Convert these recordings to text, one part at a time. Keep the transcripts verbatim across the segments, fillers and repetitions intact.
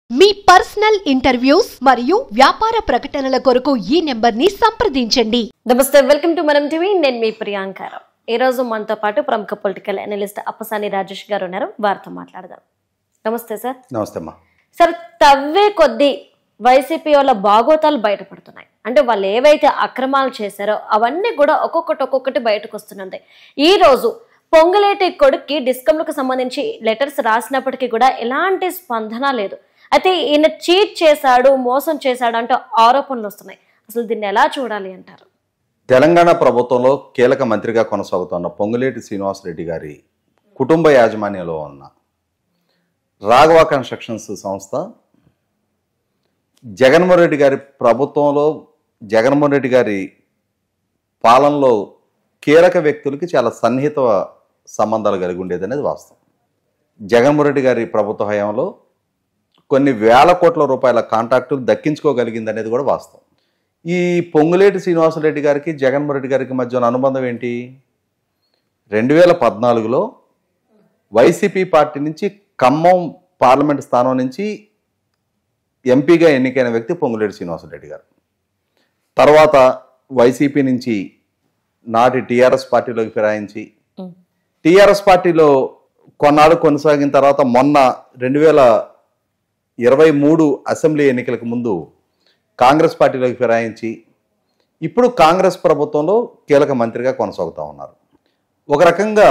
మీ personal interviews మరియు వ్యాపార ప్రకటనల కొరకు ఈ నెంబర్ ని సంప్రదించండి. నమస్తే, వెల్కమ్ టు మనం టీవీ. నేను మీ ప్రియాంక. ఈ రోజు మనతో పాటు ప్రముఖ పొలిటికల్ అనలిస్ట్ అప్పసాని రాజేష్ గారు ఉన్నారు. వారితో మాట్లాడదాం. నమస్తే సార్. నమస్తే అమ్మా. సార్, తవ్వే కొద్దీ వైసీపీ వాళ్ళ బాగోతాలు బయటపడుతున్నాయి. అంటే వాళ్ళు ఏవైతే అక్రమాలు చేశారో అవన్నీ కూడా ఒక్కొక్కటి ఒక్కొక్కటి బయటకు వస్తున్నాయి. ఈ రోజు పొంగులేటి కొడుక్కి డిస్కంలకు సంబంధించి లెటర్స్ రాసినప్పటికీ కూడా ఎలాంటి స్పందన లేదు. అయితే ఈయన చీట్ చేశాడు, మోసం చేశాడు అంటూ ఆరోపణలు వస్తున్నాయి. అసలు దీన్ని ఎలా చూడాలి అంటారు? తెలంగాణ ప్రభుత్వంలో కీలక మంత్రిగా కొనసాగుతున్న పొంగులేటి శ్రీనివాసరెడ్డి గారి కుటుంబ యాజమాన్యంలో ఉన్న రాఘవ కన్స్ట్రక్షన్స్ సంస్థ జగన్మోహన్ రెడ్డి గారి ప్రభుత్వంలో, జగన్మోహన్ రెడ్డి గారి పాలనలో కీలక వ్యక్తులకి చాలా సన్నిహిత సంబంధాలు కలిగి ఉండేది అనేది వాస్తవం. జగన్మోహన్ రెడ్డి గారి ప్రభుత్వ హయాంలో కొన్ని వేల కోట్ల రూపాయల కాంట్రాక్టులు దక్కించుకోగలిగింది అనేది కూడా వాస్తవం. ఈ పొంగులేటి శ్రీనివాసరెడ్డి గారికి జగన్మోహన్ రెడ్డి గారికి మధ్య ఉన్న అనుబంధం ఏంటి? రెండు వేల పద్నాలుగులో వైసీపీ పార్టీ నుంచి ఖమ్మం పార్లమెంట్ స్థానం నుంచి ఎంపీగా ఎన్నికైన వ్యక్తి పొంగులేటి శ్రీనివాసరెడ్డి గారు. తర్వాత వైసీపీ నుంచి నాటి టీఆర్ఎస్ పార్టీలోకి ఫిరాయించి టీఆర్ఎస్ పార్టీలో కొన్నాళ్ళు కొనసాగిన తర్వాత మొన్న రెండు వేల ఇరవై మూడు అసెంబ్లీ ఎన్నికలకు ముందు కాంగ్రెస్ పార్టీలోకి ఫిరాయించి ఇప్పుడు కాంగ్రెస్ ప్రభుత్వంలో కీలక మంత్రిగా కొనసాగుతూ ఉన్నారు. ఒక రకంగా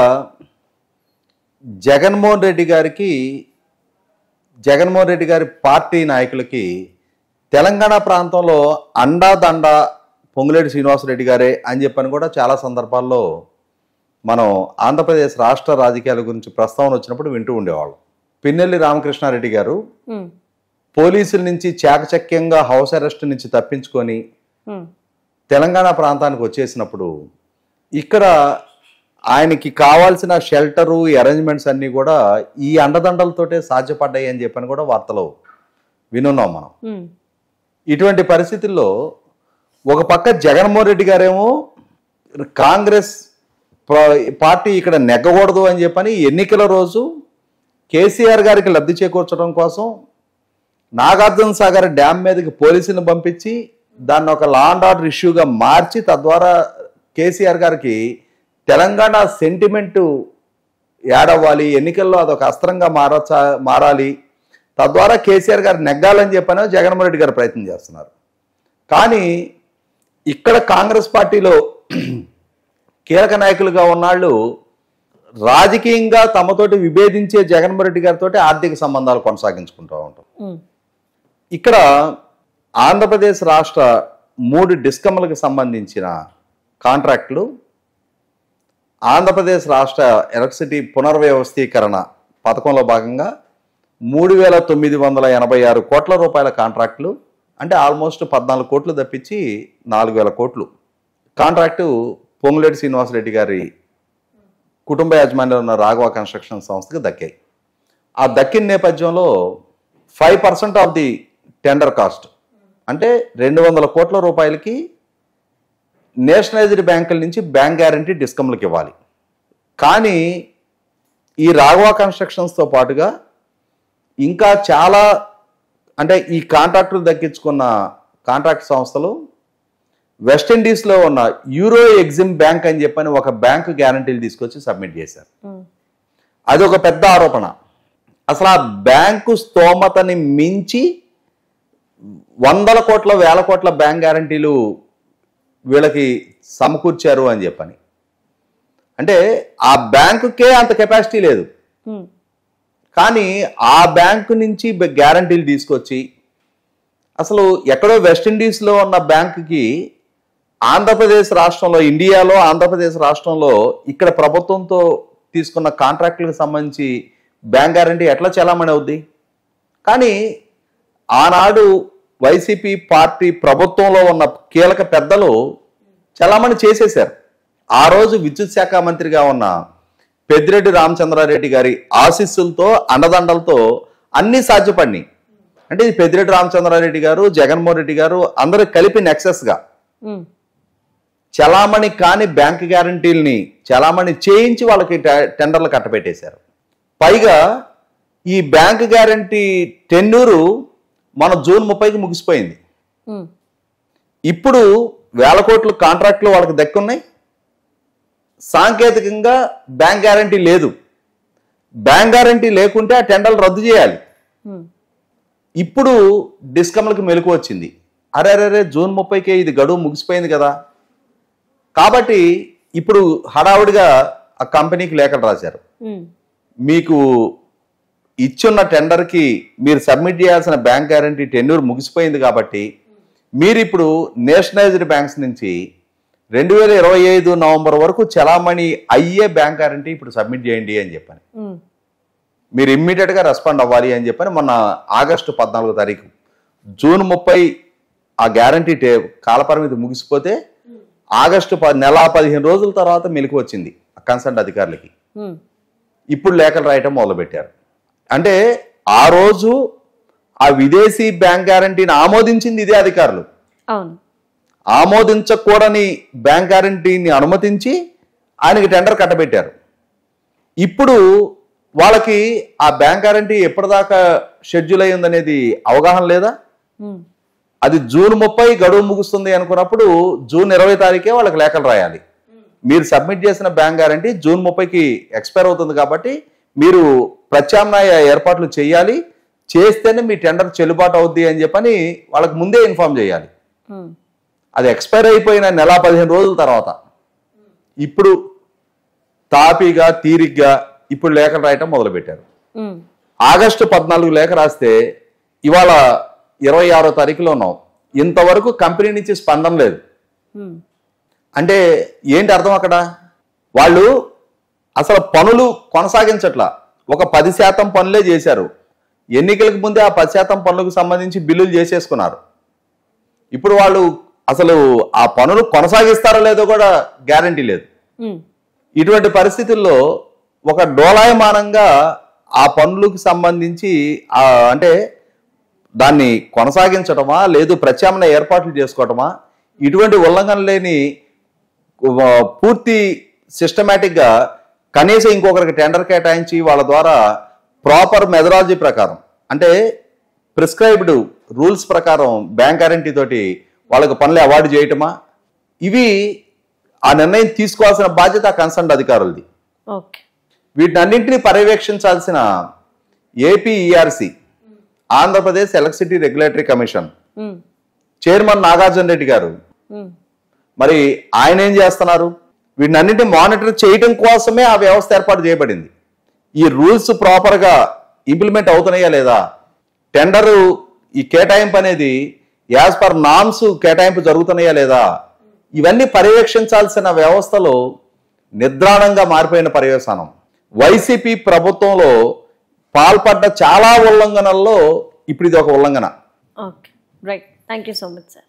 జగన్మోహన్ రెడ్డి గారికి, జగన్మోహన్ రెడ్డి గారి పార్టీ నాయకులకి తెలంగాణ ప్రాంతంలో అండాదండ పొంగులేటి శ్రీనివాసరెడ్డి గారే అని చెప్పని కూడా చాలా సందర్భాల్లో మనం ఆంధ్రప్రదేశ్ రాష్ట్ర రాజకీయాల గురించి ప్రస్తావన వచ్చినప్పుడు వింటూ ఉండేవాళ్ళం. పిన్నెల్లి రామకృష్ణారెడ్డి గారు పోలీసుల నుంచి చాకచక్యంగా హౌస్ అరెస్ట్ నుంచి తప్పించుకొని తెలంగాణ ప్రాంతానికి వచ్చేసినప్పుడు ఇక్కడ ఆయనకి కావాల్సిన షెల్టరు, అరేంజ్మెంట్స్ అన్నీ కూడా ఈ అండదండలతోటే సాధ్యపడ్డాయి అని చెప్పని కూడా వార్తలో వినున్నాం మనం. ఇటువంటి పరిస్థితుల్లో ఒక పక్క జగన్మోహన్ రెడ్డి గారేమో కాంగ్రెస్ పార్టీ ఇక్కడ నెగ్గకూడదు అని చెప్పని ఎన్నికల రోజు కేసీఆర్ గారికి లబ్ధి చేకూర్చడం కోసం నాగార్జున సాగర్ డ్యామ్ మీదకి పోలీసులను పంపించి దాన్ని ఒక లా అండ్ ఆర్డర్ ఇష్యూగా మార్చి తద్వారా కేసీఆర్ గారికి తెలంగాణ సెంటిమెంటు యాడ్ అవ్వాలి, ఎన్నికల్లో అదొక అస్త్రంగా మారచ మారాలి తద్వారా కేసీఆర్ గారు నెగ్గాలని చెప్పని జగన్మోహన్ రెడ్డి గారు ప్రయత్నం చేస్తున్నారు. కానీ ఇక్కడ కాంగ్రెస్ పార్టీలో కీలక నాయకులుగా ఉన్నాళ్ళు రాజకీయంగా తమతోటి విభేదించే జగన్మోహన్ రెడ్డి గారితో ఆర్థిక సంబంధాలు కొనసాగించుకుంటూ ఉంటాం. ఇక్కడ ఆంధ్రప్రదేశ్ రాష్ట్ర మూడు డిస్కమ్లకు సంబంధించిన కాంట్రాక్టులు ఆంధ్రప్రదేశ్ రాష్ట్ర ఎలక్ట్రిసిటీ పునర్వ్యవస్థీకరణ పథకంలో భాగంగా మూడు వేల తొమ్మిది వందల ఎనభై ఆరు కోట్ల రూపాయల కాంట్రాక్టులు, అంటే ఆల్మోస్ట్ పద్నాలుగు కోట్లు తప్పించి నాలుగు వేల కోట్లు కాంట్రాక్టు పొంగులేటి శ్రీనివాసరెడ్డి గారి కుటుంబ యాజమాన్యంలో ఉన్న రాఘవ కన్స్ట్రక్షన్ సంస్థకి దక్కాయి. ఆ దక్కిన నేపథ్యంలో five percent of the tender cost అంటే రెండు వందల కోట్ల రూపాయలకి నేషనలైజ్డ్ బ్యాంకుల నుంచి బ్యాంక్ గ్యారంటీ డిస్కమ్లకు ఇవ్వాలి. కానీ ఈ రాఘవ కన్స్ట్రక్షన్స్తో పాటుగా ఇంకా చాలా అంటే ఈ కాంట్రాక్టులు దక్కించుకున్న కాంట్రాక్ట్ సంస్థలు వెస్టిండీస్లో ఉన్న యూరో ఎగ్జిమ్ బ్యాంక్ అని చెప్పని ఒక బ్యాంకు గ్యారంటీలు తీసుకొచ్చి సబ్మిట్ చేశారు. అది ఒక పెద్ద ఆరోపణ. అసలు ఆ బ్యాంకు స్తోమతని మించి వందల కోట్ల వేల కోట్ల బ్యాంక్ గ్యారంటీలు వీళ్ళకి సమకూర్చారు అని చెప్పని. అంటే ఆ బ్యాంకుకే అంత కెపాసిటీ లేదు, కానీ ఆ బ్యాంకు నుంచి గ్యారంటీలు తీసుకొచ్చి అసలు ఎక్కడో వెస్టిండీస్లో ఉన్న బ్యాంకుకి ఆంధ్రప్రదేశ్ రాష్ట్రంలో, ఇండియాలో ఆంధ్రప్రదేశ్ రాష్ట్రంలో ఇక్కడ ప్రభుత్వంతో తీసుకున్న కాంట్రాక్టులకు సంబంధించి బ్యాంక్ గ్యారంటీ ఎట్లా చలామణి అవుద్ది? కానీ ఆనాడు వైసీపీ పార్టీ ప్రభుత్వంలో ఉన్న కీలక పెద్దలు చలామణి చేసేశారు. ఆ రోజు విద్యుత్ శాఖ మంత్రిగా ఉన్న పెద్దిరెడ్డి రామచంద్రారెడ్డి గారి ఆశీస్సులతో, అండదండలతో అన్నీ సాధ్యపడినాయి. అంటే ఇది పెద్దిరెడ్డి రామచంద్రారెడ్డి గారు, జగన్మోహన్ రెడ్డి గారు అందరూ కలిపి నెక్సెస్గా చలామణి కాని బ్యాంక్ గ్యారంటీల్ని చలామణి చేయించి వాళ్ళకి టెండర్లు కట్టబెట్టేశారు. పైగా ఈ బ్యాంక్ గ్యారంటీ టెన్యూరు మన జూన్ ముప్పైకి ముగిసిపోయింది. ఉమ్, ఇప్పుడు వేల కోట్లు కాంట్రాక్ట్లు వాళ్ళకి దక్కున్నాయి. సాంకేతికంగా బ్యాంక్ గ్యారంటీ లేదు. బ్యాంక్ గ్యారంటీ లేకుంటే ఆ టెండర్లు రద్దు చేయాలి. ఉమ్, ఇప్పుడు డిస్కమ్లకు మెలకు వచ్చింది. అరే అరే జూన్ ముప్పైకే ఇది గడువు ముగిసిపోయింది కదా, కాబట్టి ఇప్పుడు హడావుడిగా ఆ కంపెనీకి లేఖలు రాశారు. ఉమ్, మీకు ఇచ్చున్న టెండర్కి మీరు సబ్మిట్ చేయాల్సిన బ్యాంక్ గ్యారంటీ టెన్యూర్ ముగిసిపోయింది కాబట్టి మీరు ఇప్పుడు నేషనలైజ్డ్ బ్యాంక్స్ నుంచి రెండు వేల ఇరవై ఐదు నవంబర్ వరకు చలామణి అయ్యే బ్యాంక్ గ్యారంటీ ఇప్పుడు సబ్మిట్ చేయండి అని చెప్పని, ఉమ్, మీరు ఇమ్మీడియట్గా రెస్పాండ్ అవ్వాలి అని చెప్పని మొన్న ఆగస్టు పద్నాలుగో తారీఖు జూన్ ముప్పై ఆ గ్యారంటీ టే కాలపరిమితి ముగిసిపోతే ఆగస్టు ప నెల పదిహేను రోజుల తర్వాత మెలకు వచ్చింది కన్సర్న్ అధికారులకి. ఉమ్, ఇప్పుడు లేఖలు రాయటం మొదలుపెట్టారు. అంటే ఆ రోజు ఆ విదేశీ బ్యాంక్ గ్యారంటీని ఆమోదించింది ఇదే అధికారులు. అవును. ఆమోదించకూడని బ్యాంక్ గ్యారంటీని అనుమతించి ఆయనకి టెండర్ కట్టబెట్టారు. ఇప్పుడు వాళ్ళకి ఆ బ్యాంక్ గ్యారంటీ ఎప్పటిదాకా షెడ్యూల్ అయ్యిందనేది అవగాహన లేదా? ఉమ్, అది జూన్ ముప్పై గడువు ముగుస్తుంది అనుకున్నప్పుడు జూన్ ఇరవై తారీఖే వాళ్ళకి లేఖలు రాయాలి. మీరు సబ్మిట్ చేసిన బ్యాంక్ గ్యారంటీ జూన్ ముప్పైకి ఎక్స్పైర్ అవుతుంది కాబట్టి మీరు ప్రత్యామ్నాయ ఏర్పాట్లు చేయాలి, చేస్తేనే మీ టెండర్ చెల్లుబాటు అవుద్ది అని చెప్పని వాళ్ళకి ముందే ఇన్ఫార్మ్ చేయాలి. ఉమ్, అది ఎక్స్పైర్ అయిపోయిన నెల పదిహేను రోజుల తర్వాత ఇప్పుడు తాపీగా తీరిగ్గా ఇప్పుడు లేఖలు రాయటం మొదలుపెట్టారు. ఉమ్, ఆగస్టు పద్నాలుగు లేఖ రాస్తే ఇవాళ ఇరవై ఆరో తారీఖులో ఉన్నాం. ఇంతవరకు కంపెనీ నుంచి స్పందన లేదు. ఉమ్, అంటే ఏంటి అర్థం అక్కడ? వాళ్ళు అసలు పనులు కొనసాగించట్లా, ఒక పది శాతం పనులే చేశారు. ఎన్నికలకు ముందే ఆ పది శాతం పనులకు సంబంధించి బిల్లులు చేసేసుకున్నారు. ఇప్పుడు వాళ్ళు అసలు ఆ పనులు కొనసాగిస్తారో లేదో కూడా గ్యారంటీ లేదు. ఉమ్, ఇటువంటి పరిస్థితుల్లో ఒక డోలాయమానంగా ఆ పనులకు సంబంధించి ఆ అంటే దాన్ని కొనసాగించటమా లేదు ప్రత్యామ్నాయ ఏర్పాట్లు చేసుకోవటమా, ఇటువంటి ఉల్లంఘన లేని పూర్తి సిస్టమేటిక్గా కనీసం ఇంకొకరికి టెండర్ కేటాయించి వాళ్ళ ద్వారా ప్రాపర్ మెథడాలజీ ప్రకారం అంటే ప్రిస్క్రైబ్డ్ రూల్స్ ప్రకారం బ్యాంక్ గ్యారంటీ తోటి వాళ్ళకి పనులు అవార్డు చేయటమా, ఇవి ఆ నిర్ణయం తీసుకోవాల్సిన బాధ్యత concern అధికారులది. Okay. వీటినన్నింటినీ పర్యవేక్షించాల్సిన AP ERC Andhra Pradesh electricity regulatory commission ఉమ్, చైర్మన్ నాగార్జున రెడ్డి గారు ఉమ్, మరి ఆయన ఏం చేస్తున్నారు? వీటినన్నింటినీ మానిటర్ చేయడం కోసమే ఆ వ్యవస్థ ఏర్పాటు చేయబడింది. ఈ రూల్స్ ప్రాపర్గా ఇంప్లిమెంట్ అవుతున్నాయా లేదా, టెండరు ఈ కేటాయింపు అనేది యాజ్ పర్ నామ్స్ కేటాయింపు జరుగుతున్నాయా లేదా, ఇవన్నీ పర్యవేక్షించాల్సిన వ్యవస్థలో నిద్రాణంగా మారిపోయిన పర్యవసానం. వైసీపీ ప్రభుత్వంలో పాల్పడ్డ చాలా ఉల్లంఘనల్లో ఇప్పుడు ఇది ఒక ఉల్లంఘన. Okay, right. Thank you so much sir.